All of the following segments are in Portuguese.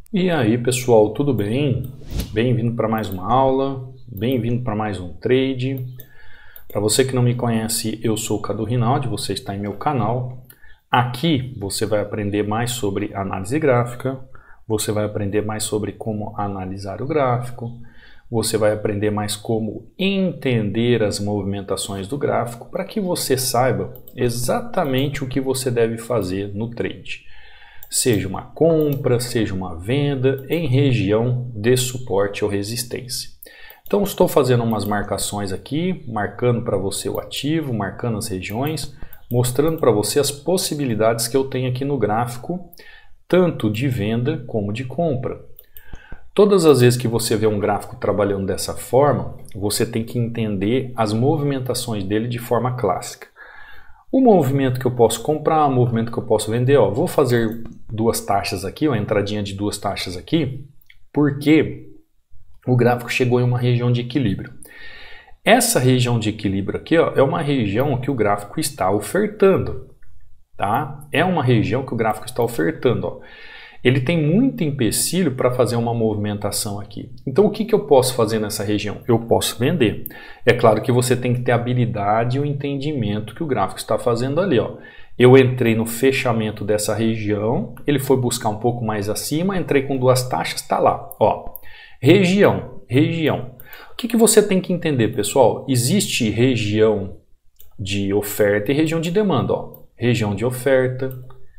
E aí pessoal, tudo bem? Bem-vindo para mais uma aula, bem-vindo para mais um trade. Para você que não me conhece, eu sou o Cadu Rinaldi, você está em meu canal. Aqui você vai aprender mais sobre análise gráfica, você vai aprender mais sobre como analisar o gráfico, você vai aprender mais como entender as movimentações do gráfico para que você saiba exatamente o que você deve fazer no trade. Seja uma compra, seja uma venda em região de suporte ou resistência. Então estou fazendo umas marcações aqui, marcando para você o ativo, marcando as regiões, mostrando para você as possibilidades que eu tenho aqui no gráfico, tanto de venda como de compra. Todas as vezes que você vê um gráfico trabalhando dessa forma, você tem que entender as movimentações dele de forma clássica. O movimento que eu posso comprar, o movimento que eu posso vender, ó, vou fazer duas taxas aqui, uma entradinha de duas taxas aqui, porque o gráfico chegou em uma região de equilíbrio. Essa região de equilíbrio aqui, ó, é uma região que o gráfico está ofertando, tá? É uma região que o gráfico está ofertando, ó. Ele tem muito empecilho para fazer uma movimentação aqui. Então o que eu posso fazer nessa região? Eu posso vender. É claro que você tem que ter a habilidade e o entendimento que o gráfico está fazendo ali, ó. Eu entrei no fechamento dessa região, ele foi buscar um pouco mais acima, entrei com duas taxas, está lá, ó. Região. O que você tem que entender, pessoal? Existe região de oferta e região de demanda, ó. Região de oferta.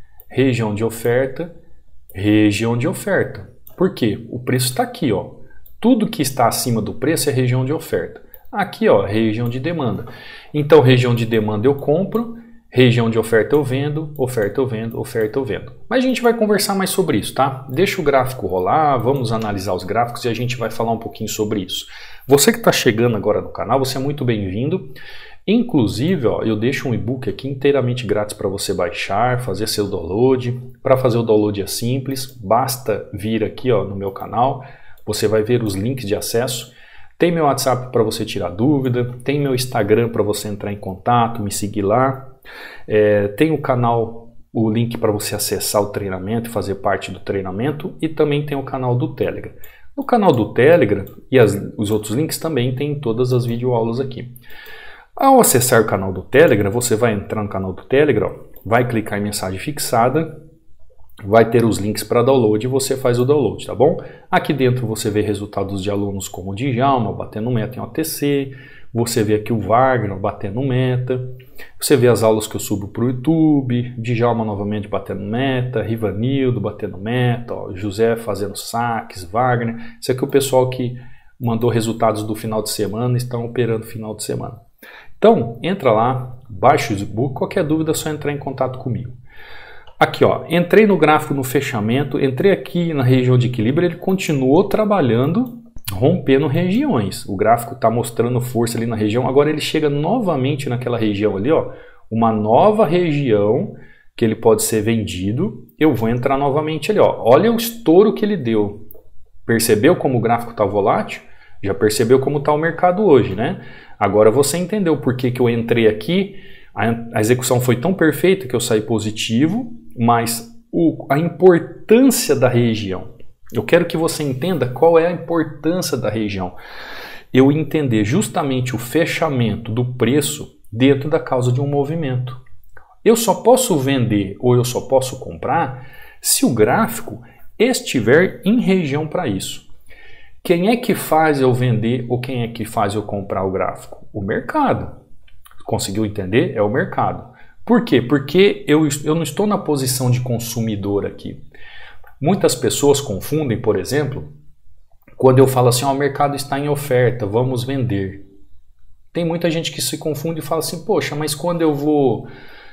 Região de oferta. Por quê? O preço está aqui, ó. Tudo que está acima do preço é região de oferta. Aqui, ó, região de demanda. Então, região de demanda eu compro, região de oferta eu vendo, oferta eu vendo. Mas a gente vai conversar mais sobre isso, tá? Deixa o gráfico rolar, vamos analisar os gráficos e a gente vai falar um pouquinho sobre isso. Você que está chegando agora no canal, você é muito bem-vindo. Inclusive, ó, eu deixo um e-book aqui inteiramente grátis para você baixar, fazer seu download. Para fazer o download é simples, basta vir aqui, ó, no meu canal, você vai ver os links de acesso. Tem meu WhatsApp para você tirar dúvida, tem meu Instagram para você entrar em contato, me seguir lá. Tem o canal, o link para você acessar o treinamento e fazer parte do treinamento, e também tem o canal do Telegram. No canal do Telegram e os outros links também tem todas as videoaulas aqui. Ao acessar o canal do Telegram, você vai entrar no canal do Telegram, vai clicar em mensagem fixada, vai ter os links para download e você faz o download, tá bom? Aqui dentro você vê resultados de alunos como o Djalma batendo meta em OTC, você vê aqui o Wagner batendo meta, você vê as aulas que eu subo para o YouTube, Djalma novamente batendo meta, Rivanildo batendo meta, ó, José fazendo saques, Wagner. Isso aqui é o pessoal que mandou resultados do final de semana e estão operando final de semana. Então, entra lá, baixa o e-book, qualquer dúvida é só entrar em contato comigo. Aqui, ó, entrei no gráfico no fechamento, entrei aqui na região de equilíbrio, ele continuou trabalhando, rompendo regiões. O gráfico está mostrando força ali na região, agora ele chega novamente naquela região ali, ó, uma nova região que ele pode ser vendido. Eu vou entrar novamente ali, ó. Olha o estouro que ele deu. Percebeu como o gráfico está volátil? Já percebeu como está o mercado hoje, né? Agora você entendeu por que eu entrei aqui, a execução foi tão perfeita que eu saí positivo, mas a importância da região. Eu quero que você entenda qual é a importância da região. Eu entender justamente o fechamento do preço dentro da causa de um movimento. Eu só posso vender ou eu só posso comprar se o gráfico estiver em região para isso. Quem é que faz eu vender ou quem é que faz eu comprar o gráfico? O mercado. Conseguiu entender? É o mercado. Por quê? Porque eu não estou na posição de consumidor aqui. Muitas pessoas confundem, por exemplo, quando eu falo assim, ó, o mercado está em oferta, vamos vender. Tem muita gente que se confunde e fala assim, poxa, mas quando eu vou...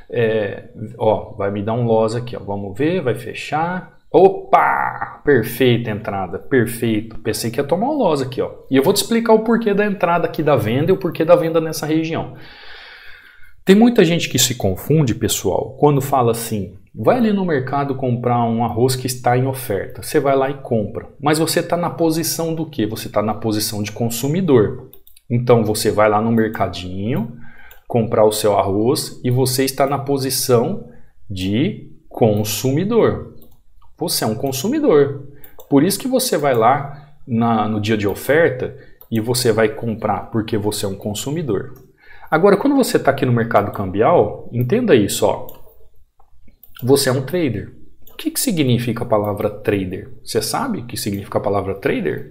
ó, vai me dar um loss aqui, ó, vamos ver, vai fechar... Opa! Perfeita entrada, perfeito. Pensei que ia tomar um loss aqui, ó. E eu vou te explicar o porquê da entrada aqui da venda e o porquê da venda nessa região. Tem muita gente que se confunde, pessoal, quando fala assim, vai ali no mercado comprar um arroz que está em oferta. Você vai lá e compra. Mas você está na posição do quê? Você está na posição de consumidor. Então você vai lá no mercadinho, comprar o seu arroz e você está na posição de consumidor. Você é um consumidor. Por isso que você vai lá no dia de oferta e você vai comprar porque você é um consumidor. Agora, quando você está aqui no mercado cambial, entenda isso, ó. Você é um trader. O que significa a palavra trader? Você sabe o que significa a palavra trader?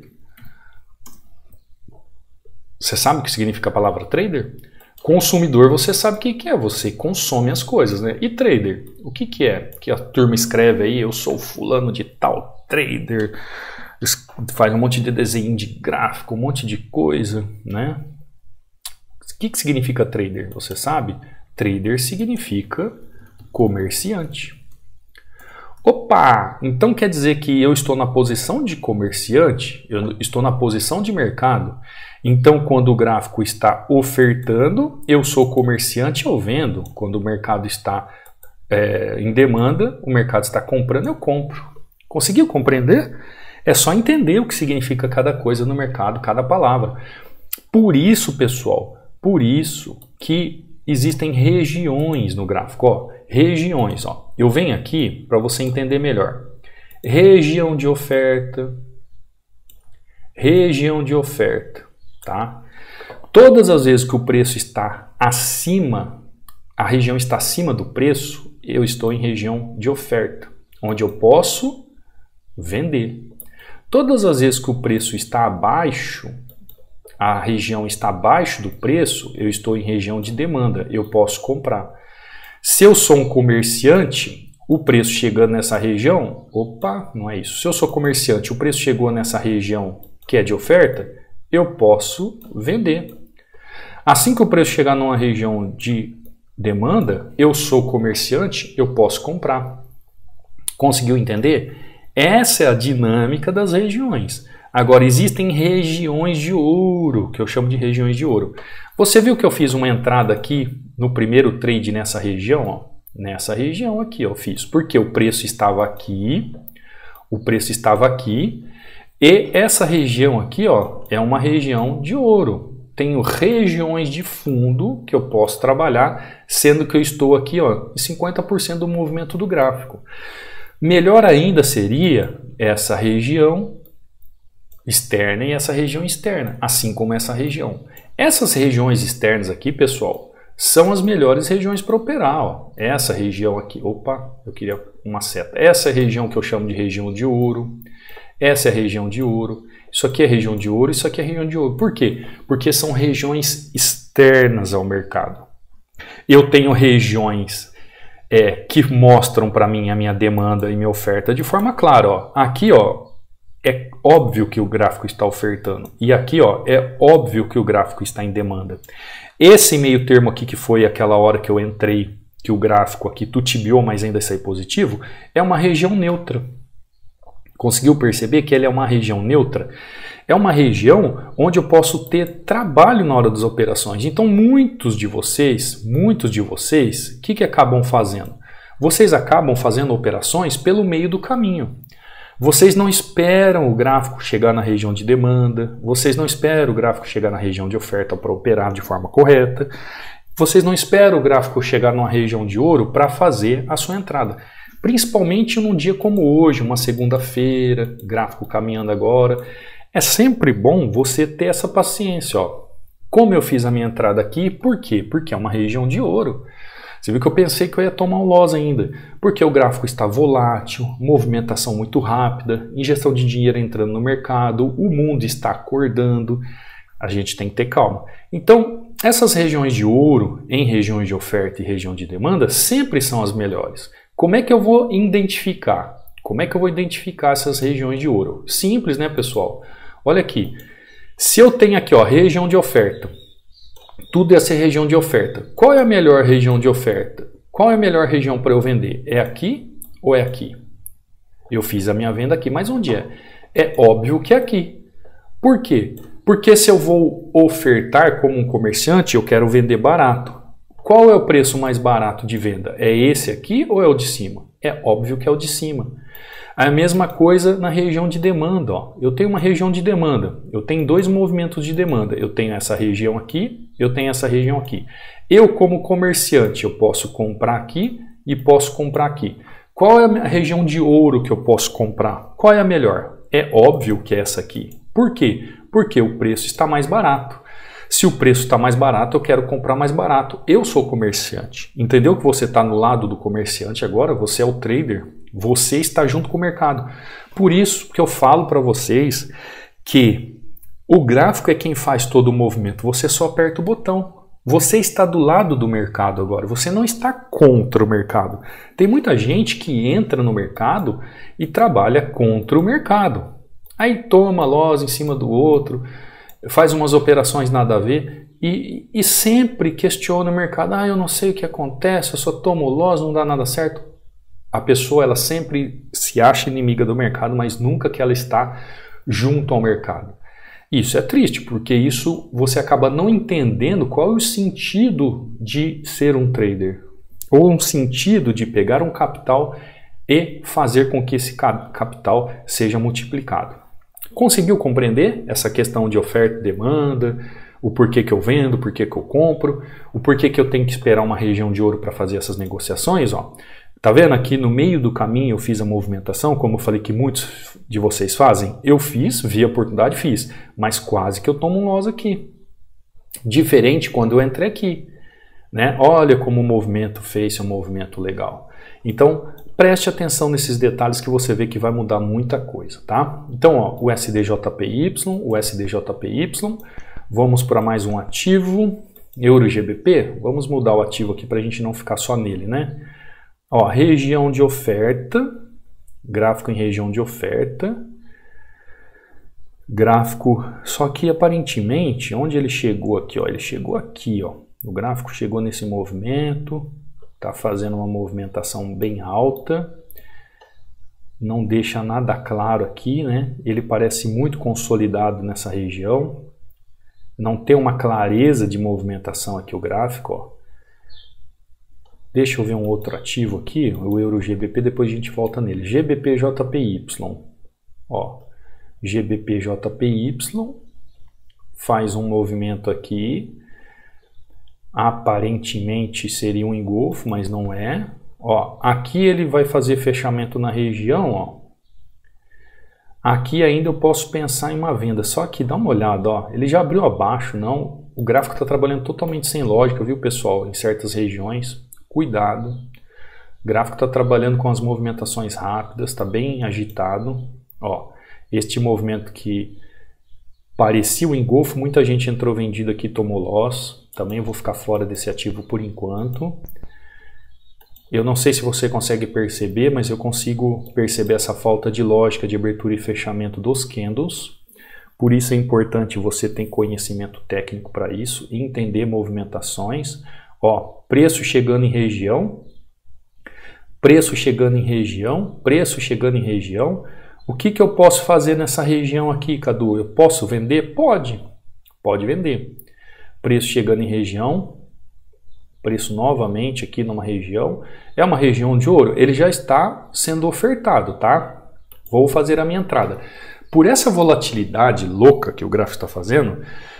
Você sabe o que significa a palavra trader? Consumidor, você sabe o que é. Você consome as coisas, né? E trader, o que é? Que a turma escreve aí, eu sou fulano de tal trader, faz um monte de desenho de gráfico, um monte de coisa, né? O que significa trader? Você sabe? Trader significa comerciante. Opa! Então quer dizer que eu estou na posição de comerciante? Eu estou na posição de mercado? Então quando o gráfico está ofertando, eu sou comerciante, eu vendo. Quando o mercado está em demanda, o mercado está comprando, eu compro. Conseguiu compreender? É só entender o que significa cada coisa no mercado, cada palavra. Por isso, pessoal, por isso que existem regiões no gráfico. Ó, regiões. Ó. Eu venho aqui para você entender melhor. Região de oferta. Região de oferta. Tá? Todas as vezes que o preço está acima, a região está acima do preço, eu estou em região de oferta, onde eu posso vender. Todas as vezes que o preço está abaixo, a região está abaixo do preço, eu estou em região de demanda, eu posso comprar. Se eu sou um comerciante, o preço chegando nessa região, opa, não é isso. Se eu sou comerciante, o preço chegou nessa região que é de oferta, eu posso vender. Assim que o preço chegar numa região de demanda, eu sou comerciante, eu posso comprar. Conseguiu entender? Essa é a dinâmica das regiões. Agora, existem regiões de ouro, que eu chamo de regiões de ouro. Você viu que eu fiz uma entrada aqui no primeiro trade nessa região? Ó? Nessa região aqui eu fiz. Porque o preço estava aqui, e essa região aqui ó, é uma região de ouro. Tenho regiões de fundo que eu posso trabalhar, sendo que eu estou aqui ó, em 50% do movimento do gráfico. Melhor ainda seria essa região externa e essa região externa, assim como essa região. Essas regiões externas aqui, pessoal, são as melhores regiões para operar. Ó. Essa região aqui, opa, eu queria uma seta. Essa região que eu chamo de região de ouro, essa é a região de ouro, isso aqui é região de ouro, isso aqui é região de ouro. Por quê? Porque são regiões externas ao mercado. Eu tenho regiões que mostram para mim a minha demanda e minha oferta de forma clara. Ó. Aqui ó, é óbvio que o gráfico está ofertando. E aqui ó, é óbvio que o gráfico está em demanda. Esse meio termo aqui, que foi aquela hora que eu entrei, que o gráfico aqui tutibiou, mas ainda saiu positivo, é uma região neutra. Conseguiu perceber que ela é uma região neutra? É uma região onde eu posso ter trabalho na hora das operações. Então, muitos de vocês, o que acabam fazendo? Vocês acabam fazendo operações pelo meio do caminho. Vocês não esperam o gráfico chegar na região de demanda, vocês não esperam o gráfico chegar na região de oferta para operar de forma correta, vocês não esperam o gráfico chegar numa região de ouro para fazer a sua entrada. Principalmente num dia como hoje, uma segunda-feira, gráfico caminhando agora. É sempre bom você ter essa paciência. Ó. Como eu fiz a minha entrada aqui, por quê? Porque é uma região de ouro. Você viu que eu pensei que eu ia tomar um loss ainda, porque o gráfico está volátil, movimentação muito rápida, injeção de dinheiro entrando no mercado, o mundo está acordando, a gente tem que ter calma. Então, essas regiões de ouro, em regiões de oferta e região de demanda, sempre são as melhores. Como é que eu vou identificar? Como é que eu vou identificar essas regiões de ouro? Simples, né, pessoal? Olha aqui, se eu tenho aqui, ó, região de oferta, tudo ia ser região de oferta. Qual é a melhor região de oferta? Qual é a melhor região para eu vender? É aqui ou é aqui? Eu fiz a minha venda aqui, mas onde é? É óbvio que é aqui. Por quê? Porque se eu vou ofertar como um comerciante, eu quero vender barato. Qual é o preço mais barato de venda? É esse aqui ou é o de cima? É óbvio que é o de cima. A mesma coisa na região de demanda. Ó. Eu tenho uma região de demanda, eu tenho dois movimentos de demanda. Eu tenho essa região aqui, eu tenho essa região aqui. Eu, como comerciante, eu posso comprar aqui e posso comprar aqui. Qual é a região de ouro que eu posso comprar? Qual é a melhor? é óbvio que é essa aqui. Por quê? Porque o preço está mais barato. Se o preço está mais barato, eu quero comprar mais barato. Eu sou comerciante. Entendeu que você está no lado do comerciante agora? Você é o trader. Você está junto com o mercado. Por isso que eu falo para vocês que o gráfico é quem faz todo o movimento. Você só aperta o botão. Você está do lado do mercado agora. Você não está contra o mercado. Tem muita gente que entra no mercado e trabalha contra o mercado. Aí toma loss em cima do outro, faz umas operações nada a ver e sempre questiona o mercado. Ah, eu não sei o que acontece, eu só tomo loss, não dá nada certo. A pessoa, ela sempre se acha inimiga do mercado, mas nunca que ela está junto ao mercado. Isso é triste, porque isso você acaba não entendendo qual é o sentido de ser um trader, ou um sentido de pegar um capital e fazer com que esse capital seja multiplicado. Conseguiu compreender essa questão de oferta e demanda, o porquê que eu vendo, o porquê que eu compro, o porquê que eu tenho que esperar uma região de ouro para fazer essas negociações? Ó. Tá vendo aqui no meio do caminho eu fiz a movimentação, como eu falei que muitos de vocês fazem? Eu fiz, vi a oportunidade, fiz, mas quase que eu tomo um loss aqui. Diferente quando eu entrei aqui. Né? Olha como o movimento fez um movimento legal. Então, preste atenção nesses detalhes que você vê que vai mudar muita coisa, tá? Então, ó, o SDJPY, o SDJPY, vamos para mais um ativo, EuroGBP, vamos mudar o ativo aqui para a gente não ficar só nele, né? Ó, região de oferta, gráfico em região de oferta, gráfico, só que aparentemente, onde ele chegou aqui, ó, ele chegou aqui, ó, o gráfico chegou nesse movimento, está fazendo uma movimentação bem alta, não deixa nada claro aqui, né? Ele parece muito consolidado nessa região, não tem uma clareza de movimentação aqui o gráfico, ó. Deixa eu ver um outro ativo aqui, o EuroGBP, depois a gente volta nele. GBPJPY, ó, GBPJPY faz um movimento aqui, aparentemente seria um engolfo, mas não é. Ó, aqui ele vai fazer fechamento na região, ó. Aqui ainda eu posso pensar em uma venda, só que dá uma olhada, ó, ele já abriu abaixo, não. O gráfico está trabalhando totalmente sem lógica, viu, pessoal? Em certas regiões, cuidado. O gráfico está trabalhando com as movimentações rápidas, está bem agitado. Ó, este movimento que parecia um engolfo, muita gente entrou vendida aqui, tomou loss. Também vou ficar fora desse ativo por enquanto. Eu não sei se você consegue perceber, mas eu consigo perceber essa falta de lógica de abertura e fechamento dos candles. Por isso é importante você ter conhecimento técnico para isso e entender movimentações. Ó, preço chegando em região, preço chegando em região, preço chegando em região. O que que eu posso fazer nessa região aqui, Cadu? Eu posso vender? Pode vender. Preço chegando em região, preço novamente aqui numa região, é uma região de ouro, ele já está sendo ofertado, tá? Vou fazer a minha entrada. Por essa volatilidade louca que o gráfico está fazendo,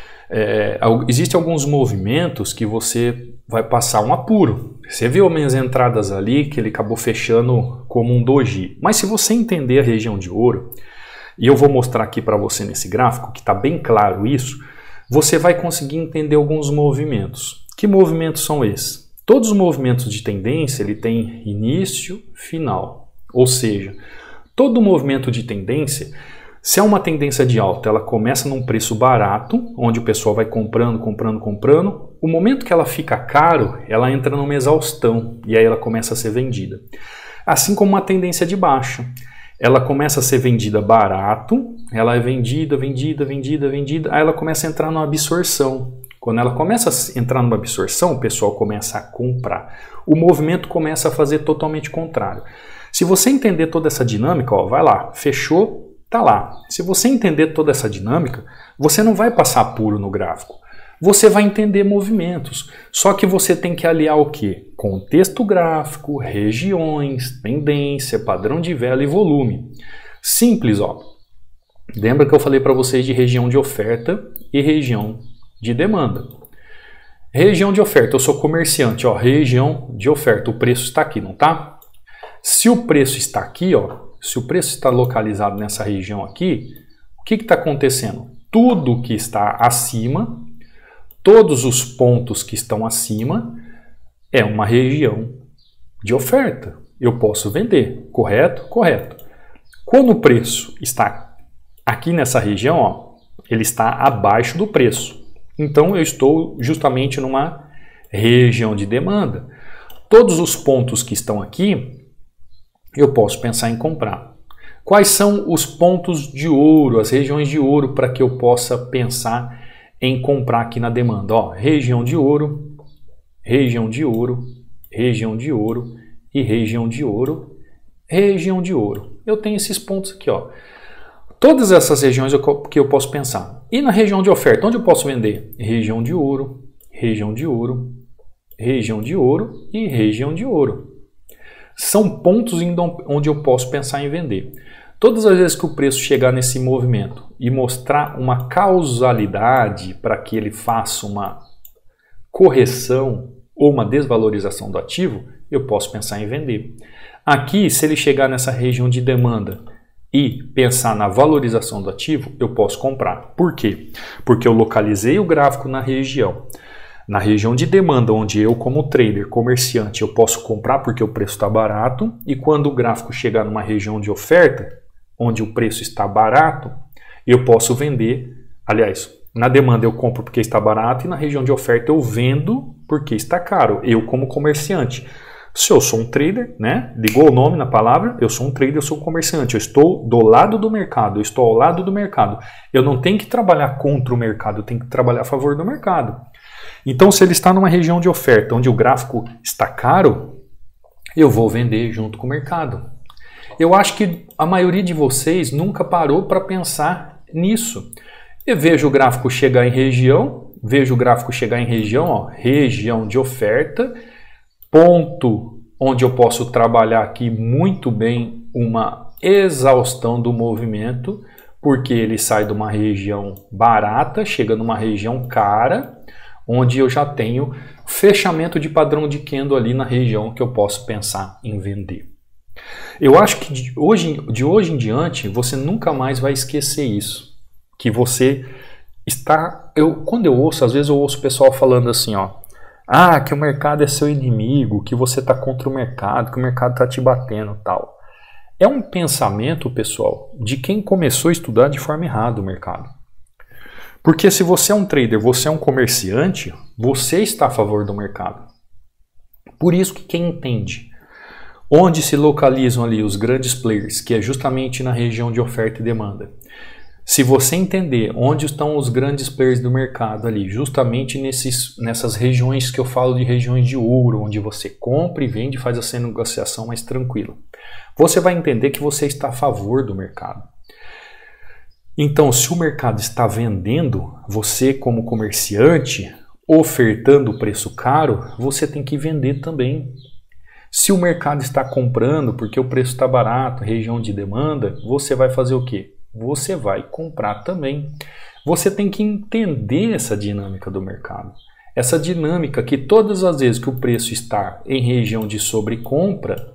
existem alguns movimentos que você vai passar um apuro. Você viu minhas entradas ali, que ele acabou fechando como um doji. Mas se você entender a região de ouro, e eu vou mostrar aqui para você nesse gráfico, que está bem claro isso, você vai conseguir entender alguns movimentos. Que movimentos são esses? Todos os movimentos de tendência, ele tem início, final. Ou seja, todo movimento de tendência, se é uma tendência de alta, ela começa num preço barato, onde o pessoal vai comprando, comprando, comprando. O momento que ela fica caro, ela entra numa exaustão e aí ela começa a ser vendida. Assim como uma tendência de baixa. Ela começa a ser vendida barato, ela é vendida, vendida, vendida, vendida, aí ela começa a entrar numa absorção. Quando ela começa a entrar numa absorção, o pessoal começa a comprar. O movimento começa a fazer totalmente contrário. Se você entender toda essa dinâmica, ó, vai lá, fechou, tá lá. Se você entender toda essa dinâmica, você não vai passar apuro no gráfico. Você vai entender movimentos. Só que você tem que aliar o quê? Contexto gráfico, regiões, tendência, padrão de vela e volume. Simples, ó. Lembra que eu falei para vocês de região de oferta e região de demanda. Região de oferta, eu sou comerciante, ó, região de oferta, o preço está aqui, não tá? Se o preço está aqui, ó, se o preço está localizado nessa região aqui, o que está acontecendo? Tudo que está acima, todos os pontos que estão acima, é uma região de oferta. Eu posso vender, correto? Correto. Quando o preço está aqui nessa região, ó, ele está abaixo do preço. Então eu estou justamente numa região de demanda. Todos os pontos que estão aqui, eu posso pensar em comprar. Quais são os pontos de ouro, as regiões de ouro, para que eu possa pensar em comprar aqui na demanda? Ó, região de ouro, região de ouro, região de ouro e região de ouro, região de ouro. Eu tenho esses pontos aqui, ó. Todas essas regiões que eu posso pensar. E na região de oferta, onde eu posso vender? Região de ouro, região de ouro, região de ouro e região de ouro. São pontos onde eu posso pensar em vender. Todas as vezes que o preço chegar nesse movimento e mostrar uma causalidade para que ele faça uma correção ou uma desvalorização do ativo, eu posso pensar em vender. Aqui, se ele chegar nessa região de demanda e pensar na valorização do ativo, eu posso comprar. Por quê? Porque eu localizei o gráfico na região de demanda, onde eu, como trader, comerciante, eu posso comprar porque o preço está barato, e quando o gráfico chegar numa região de oferta, onde o preço está barato, eu posso vender. Aliás, na demanda eu compro porque está barato, e na região de oferta eu vendo porque está caro, eu como comerciante. Se eu sou um trader, né? Ligou o nome na palavra, eu sou um trader, eu sou um comerciante, eu estou do lado do mercado, eu estou ao lado do mercado. Eu não tenho que trabalhar contra o mercado, eu tenho que trabalhar a favor do mercado. Então, se ele está numa região de oferta onde o gráfico está caro, eu vou vender junto com o mercado. Eu acho que a maioria de vocês nunca parou para pensar nisso. Eu vejo o gráfico chegar em região, ó, região de oferta, ponto onde eu posso trabalhar aqui muito bem uma exaustão do movimento, porque ele sai de uma região barata, chega numa região cara, onde eu já tenho fechamento de padrão de candle ali na região que eu posso pensar em vender. Eu acho que de hoje em diante você nunca mais vai esquecer isso. Que você está... Quando eu ouço, às vezes eu ouço o pessoal falando assim, ó, que o mercado é seu inimigo, que você está contra o mercado, que o mercado está te batendo e tal. É um pensamento, pessoal, de quem começou a estudar de forma errada o mercado. Porque se você é um trader, você é um comerciante, você está a favor do mercado. Por isso que quem entende onde se localizam ali os grandes players, que é justamente na região de oferta e demanda. Se você entender onde estão os grandes players do mercado ali, justamente nessas regiões que eu falo de regiões de ouro, onde você compra e vende e faz essa negociação mais tranquila, você vai entender que você está a favor do mercado. Então, se o mercado está vendendo, você como comerciante, ofertando o preço caro, você tem que vender também. Se o mercado está comprando porque o preço está barato, região de demanda, você vai fazer o quê? Você vai comprar também. Você tem que entender essa dinâmica do mercado. Essa dinâmica que todas as vezes que o preço está em região de sobrecompra,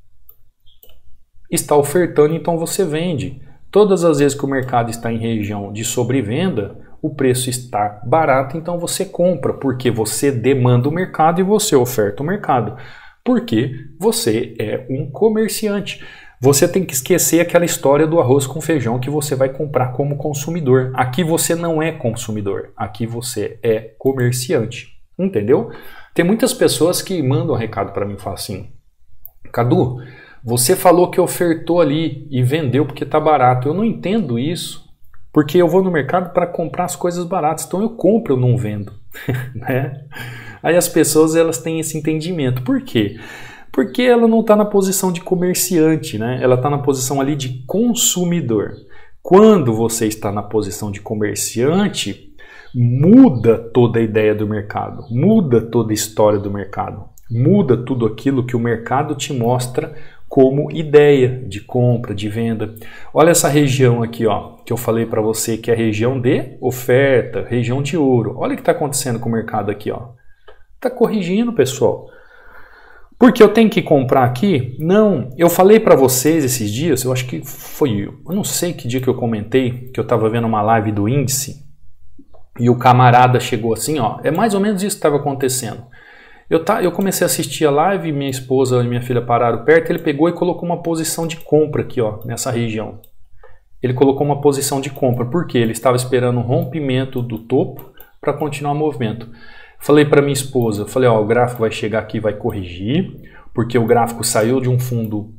está ofertando, então você vende. Todas as vezes que o mercado está em região de sobrevenda, o preço está barato, então você compra, porque você demanda o mercado e você oferta o mercado. Porque você é um comerciante. Você tem que esquecer aquela história do arroz com feijão que você vai comprar como consumidor. Aqui você não é consumidor, aqui você é comerciante. Entendeu? Tem muitas pessoas que mandam um recado para mim e falam assim, Cadu, você falou que ofertou ali e vendeu porque está barato. Eu não entendo isso, porque eu vou no mercado para comprar as coisas baratas. Então eu compro, eu não vendo. Né? Aí as pessoas elas têm esse entendimento. Por quê? Porque ela não está na posição de comerciante, né? Ela está na posição ali de consumidor. Quando você está na posição de comerciante, muda toda a ideia do mercado, muda toda a história do mercado, muda tudo aquilo que o mercado te mostra como ideia de compra, de venda. Olha essa região aqui, ó, que eu falei para você que é a região de oferta, região de ouro. Olha o que está acontecendo com o mercado aqui, ó. Está corrigindo, pessoal. Porque eu tenho que comprar aqui? Não, eu falei para vocês esses dias, eu acho que foi, eu não sei que dia que eu comentei, que eu estava vendo uma live do índice, e o camarada chegou assim, ó, é mais ou menos isso que estava acontecendo. Eu comecei a assistir a live, minha esposa e minha filha pararam perto, ele pegou e colocou uma posição de compra aqui, ó, nessa região. Ele colocou uma posição de compra, porque ele estava esperando um rompimento do topo para continuar o movimento. Falei para minha esposa, falei, ó, o gráfico vai chegar aqui e vai corrigir, porque o gráfico saiu de um fundo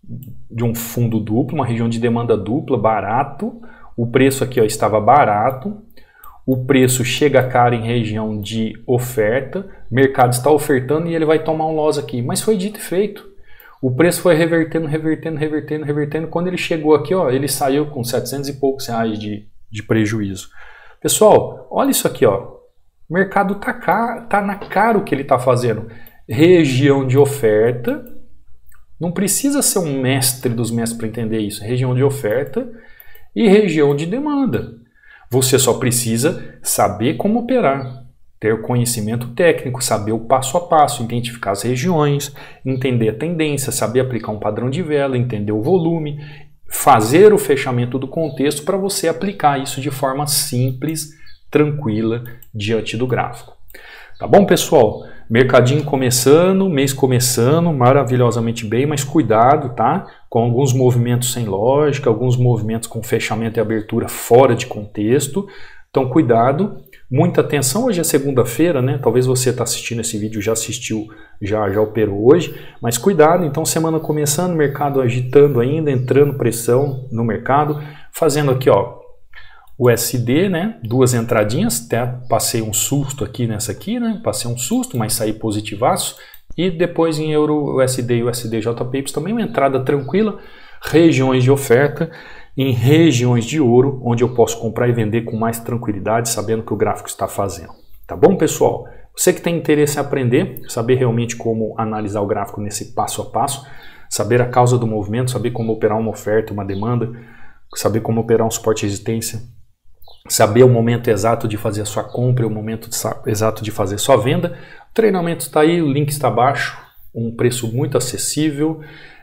duplo, uma região de demanda dupla, barato. O preço aqui, ó, estava barato. O preço chega caro em região de oferta. O mercado está ofertando e ele vai tomar um loss aqui. Mas foi dito e feito. O preço foi revertendo. Quando ele chegou aqui, ó, ele saiu com 700 e poucos reais de prejuízo. Pessoal, olha isso aqui, ó. O mercado tá na cara o que ele está fazendo. Região de oferta. Não precisa ser um mestre dos mestres para entender isso. Região de oferta e região de demanda. Você só precisa saber como operar. Ter conhecimento técnico, saber o passo a passo, identificar as regiões, entender a tendência, saber aplicar um padrão de vela, entender o volume, fazer o fechamento do contexto para você aplicar isso de forma simples, tranquila, diante do gráfico. Tá bom, pessoal? Mercadinho começando, mês começando, maravilhosamente bem, mas cuidado, tá? Com alguns movimentos sem lógica, alguns movimentos com fechamento e abertura fora de contexto. Então, cuidado, muita atenção. Hoje é segunda-feira, né? Talvez você está assistindo esse vídeo, já assistiu, já operou hoje, mas cuidado. Então, semana começando, mercado agitando ainda, entrando pressão no mercado, fazendo aqui, ó, o USD, né? Duas entradinhas, até passei um susto aqui nessa aqui, né? Passei um susto, mas saí positivaço. E depois em euro, USD e USD-JPY também uma entrada tranquila. Regiões de oferta, em regiões de ouro, onde eu posso comprar e vender com mais tranquilidade, sabendo o que o gráfico está fazendo. Tá bom, pessoal? Você que tem interesse em aprender, saber realmente como analisar o gráfico nesse passo a passo, saber a causa do movimento, saber como operar uma oferta, uma demanda, saber como operar um suporte e resistência, saber o momento exato de fazer a sua compra e o momento exato de fazer a sua venda. O treinamento está aí, o link está abaixo, um preço muito acessível,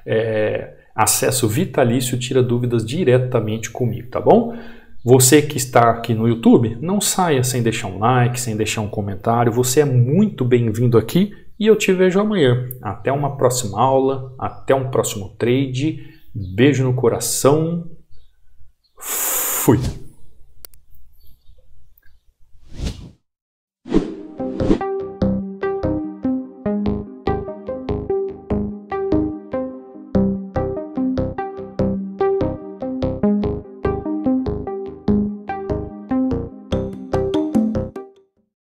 acesso vitalício, tira dúvidas diretamente comigo, tá bom? Você que está aqui no YouTube, não saia sem deixar um like, sem deixar um comentário, você é muito bem-vindo aqui e eu te vejo amanhã. Até uma próxima aula, até um próximo trade, beijo no coração, fui!